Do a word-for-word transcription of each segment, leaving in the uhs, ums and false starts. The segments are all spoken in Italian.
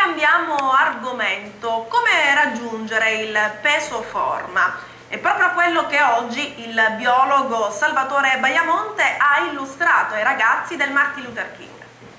cambiamo argomento. Come raggiungere il peso forma? È proprio quello che oggi il biologo Salvatore Baiamonte ha illustrato ai ragazzi del Martin Luther King.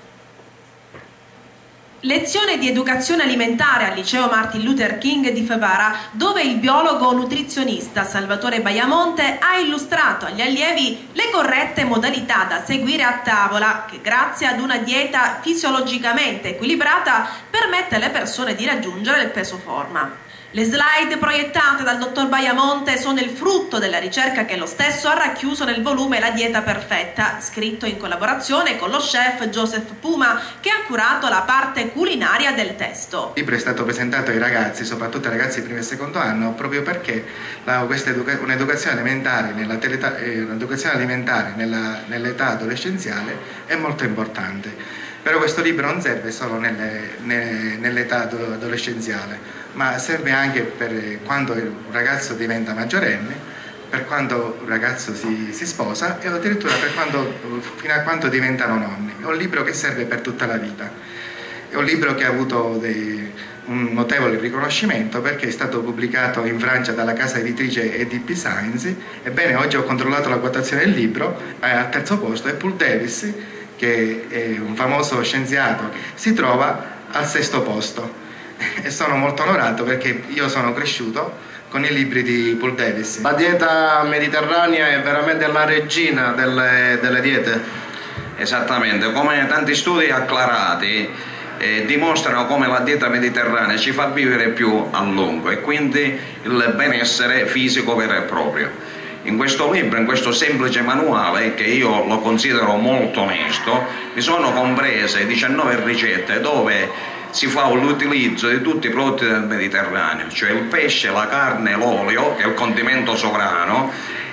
Lezione di educazione alimentare al liceo Martin Luther King di Favara, dove il biologo nutrizionista Salvatore Baiamonte ha illustrato agli allievi le corrette modalità da seguire a tavola che, grazie ad una dieta fisiologicamente equilibrata, permette alle persone di raggiungere il peso forma. Le slide proiettate dal dottor Baiamonte sono il frutto della ricerca che lo stesso ha racchiuso nel volume La dieta perfetta, scritto in collaborazione con lo chef Joseph Puma, che ha curato la parte culinaria del testo. Il libro è stato presentato ai ragazzi, soprattutto ai ragazzi di primo e secondo anno, proprio perché la, questa educa, un'educazione alimentare nell'età eh, un'educazione alimentare nella, nell'età adolescenziale è molto importante. Però questo libro non serve solo nelle, nelle, nell'età adolescenziale, ma serve anche per quando un ragazzo diventa maggiorenne, per quando un ragazzo si, si sposa e addirittura per quando, fino a quando diventano nonni. È un libro che serve per tutta la vita. È un libro che ha avuto dei, un notevole riconoscimento perché è stato pubblicato in Francia dalla casa editrice E D P Science. Ebbene, oggi ho controllato la quotazione del libro, eh, al terzo posto è Paul Davies, che è un famoso scienziato, si trova al sesto posto. E sono molto onorato perché io sono cresciuto con i libri di Paul Davies. La dieta mediterranea è veramente la regina delle, delle diete. Esattamente, come tanti studi acclarati eh, dimostrano come la dieta mediterranea ci fa vivere più a lungo e quindi il benessere fisico vero e proprio. In questo libro, in questo semplice manuale, che io lo considero molto onesto, vi sono comprese diciannove ricette dove si fa l'utilizzo di tutti i prodotti del Mediterraneo, cioè il pesce, la carne, l'olio, che è il condimento sovrano,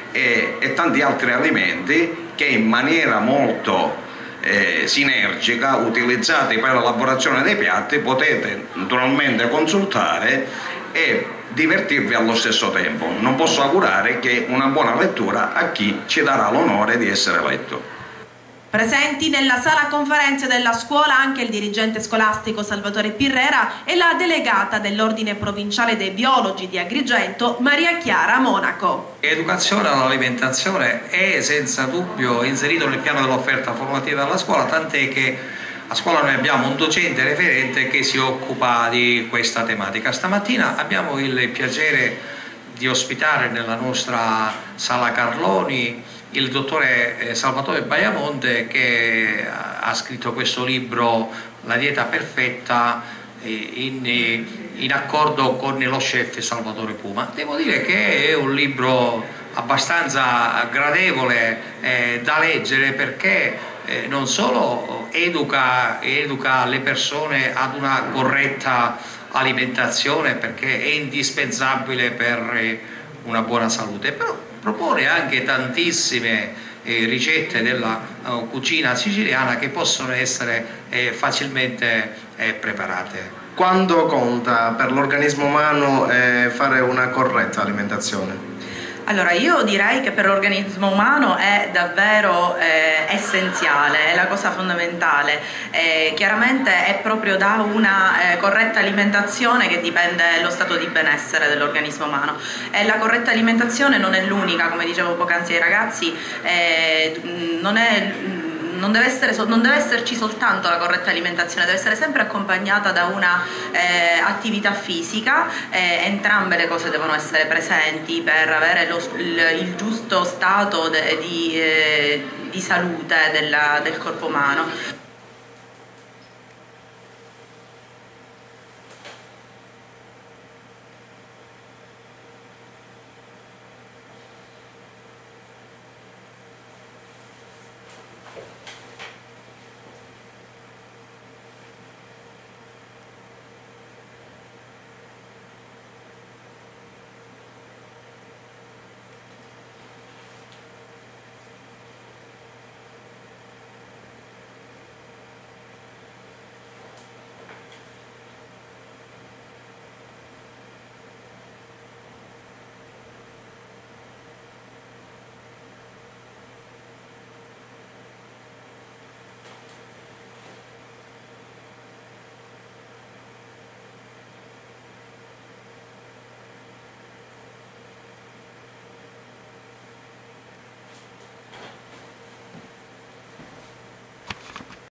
e, e tanti altri alimenti che in maniera molto eh, sinergica, utilizzati per l'elaborazione dei piatti, potete naturalmente consultare e divertirvi allo stesso tempo. Non posso augurare che una buona lettura a chi ci darà l'onore di essere letto. Presenti nella sala conferenze della scuola anche il dirigente scolastico Salvatore Pirrera e la delegata dell'Ordine Provinciale dei Biologi di Agrigento, Maria Chiara Monaco. L'educazione all'alimentazione è senza dubbio inserito nel piano dell'offerta formativa della scuola, tant'è che a scuola noi abbiamo un docente referente che si occupa di questa tematica. Stamattina abbiamo il piacere di ospitare nella nostra sala Carloni il dottore Salvatore Baiamonte, che ha scritto questo libro La dieta perfetta in, in accordo con lo chef Salvatore Puma. Devo dire che è un libro abbastanza gradevole eh, da leggere perché eh, non solo educa, educa le persone ad una corretta alimentazione, perché è indispensabile per una buona salute, però propone anche tantissime eh, ricette della uh, cucina siciliana che possono essere eh, facilmente eh, preparate. Quanto conta per l'organismo umano eh, fare una corretta alimentazione? Allora, io direi che per l'organismo umano è davvero eh, essenziale, è la cosa fondamentale. Eh, chiaramente è proprio da una eh, corretta alimentazione che dipende lo stato di benessere dell'organismo umano. E la corretta alimentazione non è l'unica, come dicevo poc'anzi ai ragazzi, eh, non è... Non deve, essere, non deve esserci soltanto la corretta alimentazione, deve essere sempre accompagnata da una eh, attività fisica, eh, entrambe le cose devono essere presenti per avere lo, il, il giusto stato de, di, eh, di salute della, del corpo umano.